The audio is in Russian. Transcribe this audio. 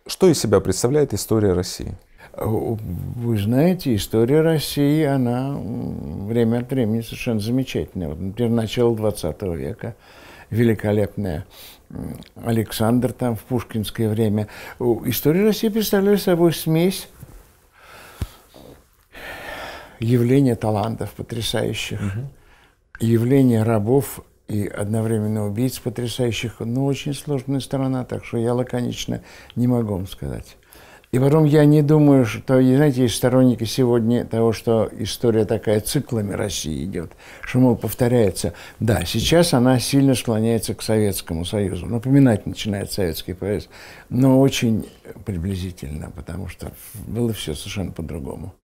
Что из себя представляет история России? Вы знаете, история России, она время от времени совершенно замечательная. Вот, например, начало XX века, великолепная Александр там в пушкинское время. История России представляет собой смесь явления талантов потрясающих, явления рабов и одновременно убийц потрясающих, но очень сложная сторона, так что я лаконично не могу вам сказать. И потом я не думаю, что, знаете, есть сторонники сегодня того, что история такая циклами России идет, что, мол, повторяется. Да, сейчас она сильно склоняется к Советскому Союзу, напоминать начинает Советский Союз, но очень приблизительно, потому что было все совершенно по-другому.